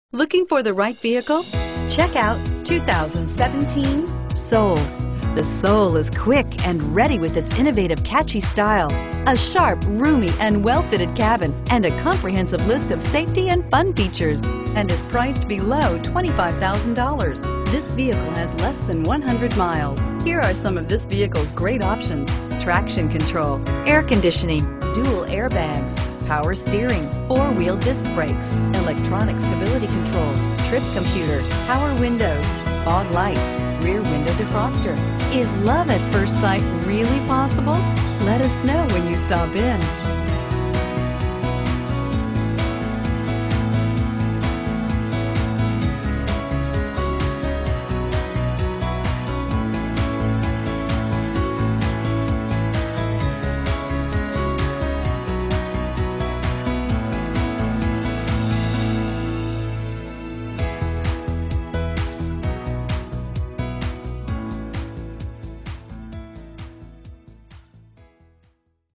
Looking for the right vehicle? Check out 2017 Soul. The Soul is quick and ready with its innovative, catchy style, a sharp, roomy, and well-fitted cabin, and a comprehensive list of safety and fun features, and is priced below $25,000. This vehicle has less than 100 miles. Here are some of this vehicle's great options: traction control, air conditioning, dual airbags, power steering, four-wheel disc brakes, electronic stability control, trip computer, power windows, fog lights, rear window defroster. Is love at first sight really possible? Let us know when you stop in.